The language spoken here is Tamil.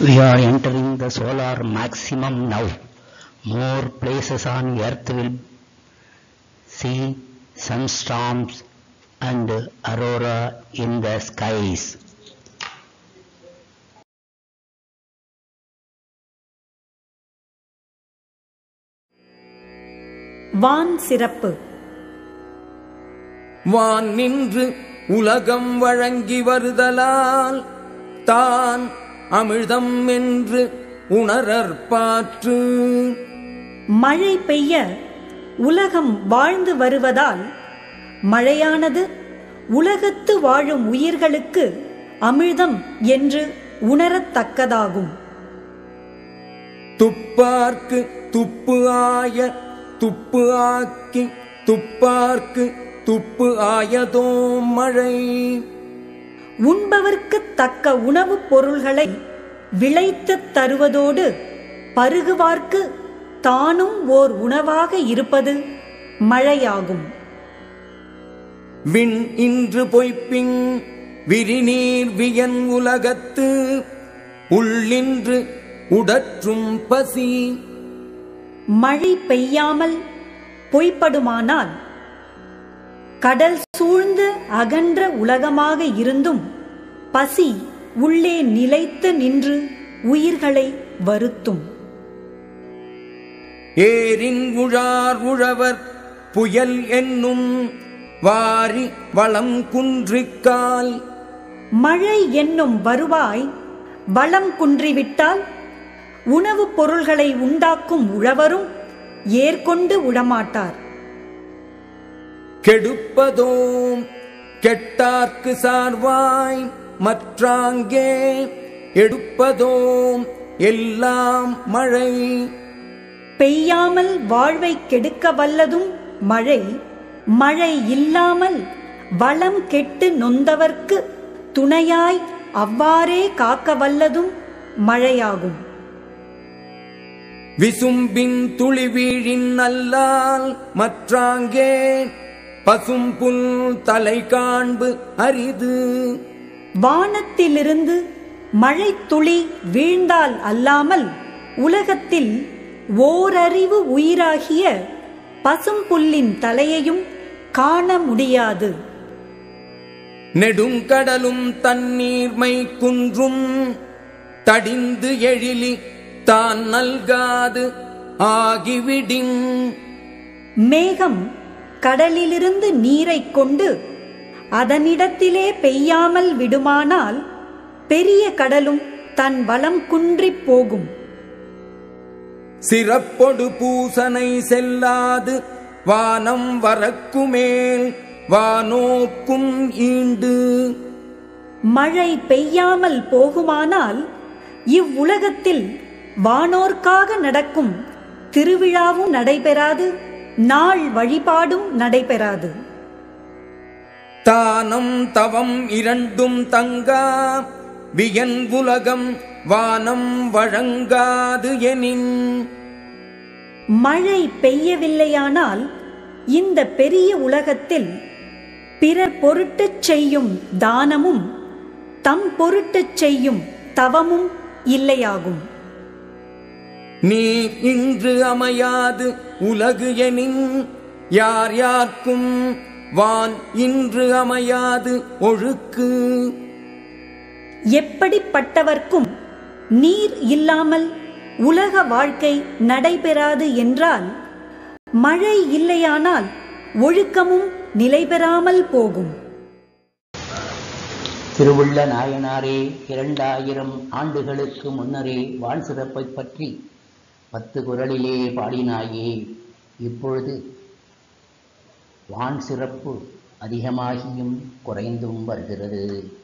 We are entering the solar maximum now. More places on earth will see sunstorms and aurora in the skies. வான் சிறப்பு. வான் நின்று உலகம் வழங்கி வருதலால் தான் அமிழ்தம் என்று உணரற்பாற்று. மழை பெய்ய உலகம் வாழ்ந்து வருவதால் மழையானது உலகத்து வாழும் உயிர்களுக்கு அமிழ்தம் என்று உணரத்தக்கதாகும். துப்பார்க்கு துப்பு ஆய துப்பு ஆக்கி துப்பார்க்கு துப்பு ஆயதோ மழை. உண்பவர்க்கு தக்க உணவுப் பொருள்களை விளைத்துத் தருவதோடு பருகுவார்க்கு தானும் ஓர் உணவாக இருப்பது மழையாகும். விண் இன்று பொய்ப்பின் விரிநீர் வியன் உலகத்து உள்ளின்று உடற்றும் பசி. மழை பெய்யாமல் பொய்ப்படுமானால் கடல் சூழ்ந்து அகன்ற உலகமாக இருந்தும் பசி உள்ளே நிலைத்து நின்று உயிர்களை வருத்தும். ஏரின் உழார் உழவர் புயல் என்னும் வாரி வளம் குன்றிக்கால். மழை என்னும் வருவாய் வளம் குன்றிவிட்டால் உணவுப் பொருள்களை உண்டாக்கும் உழவரும் ஏற்கொண்டு உடமாட்டார். கெடுப்பதோம் கெட்டார்க்கு சார்வாய் மற்றாங்கே எடுப்பதோம் எல்லாம் மழை. பெய்யாமல் வாழ்வை கெடுக்க வல்லதும் மழை, மழை இல்லாமல் வளம் கெட்டு நொந்தவர்க்கு துணையாய் அவ்வாறே காக்க வல்லதும் மழையாகும். விசும்பின் துளி வீழின் அல்லால் மற்றாங்கே பசும்புல் தலை காண்பு அரிது. வானத்திலிருந்து மழை துளி வீழ்ந்தால் அல்லாமல் உலகத்தில் ஓரறிவு உயிராகிய பசும்புல்லின் தலையையும் காண முடியாது. நெடுங்கடலும் தண்ணீர்மை குன்றும் தடிந்து எழிலி தான் நல்காது ஆகிவிடின். மேகம் கடலிலிருந்து நீரை கொண்டு அதனிடத்திலே பெய்யாமல் விடுமானால் பெரிய கடலும் தன் வளம் குன்றிப் போகும். சிறப்பொடு பூசனை செல்லாது வானம் வரக்குமேல் வானோக்கும் ஈண்டு. மழை பெய்யாமல் போகுமானால் இவ்வுலகத்தில் வானோர்க்காக நடக்கும் திருவிழாவும் நடைபெறாது, நாள் வழிபாடும் நடைபெறாது. தானம் தவம் இரண்டும் தங்கா வியன் உலகம் வானம் வழங்காது எனின். மழை பெய்யவில்லையானால் இந்த பெரிய உலகத்தில் பிறர் பொருட்டுச் செய்யும் தானமும் தம் பொருட்டுச் செய்யும் தவமும் இல்லையாகும். நீர் இன்று அமையாது உலகு எனின் யார் யார்க்கும் வான் இன்று அமையாது ஒழுக்கு. எப்படிப்பட்டவர்க்கும் நீர் இல்லாமல் உலக வாழ்க்கை நடைபெறாது என்றால் மழை இல்லையானால் ஒழுக்கமும் நிலைபெறாமல் போகும். திருவுள்ள நாயனாரே 2000 ஆண்டுகளுக்கு முன்னரே வான் சிறப்பை பற்றி 10 குறளிலே பாடினாயே. இப்பொழுது வான் சிறப்பு அதிகமாகியும் குறைந்தும் வருகிறது.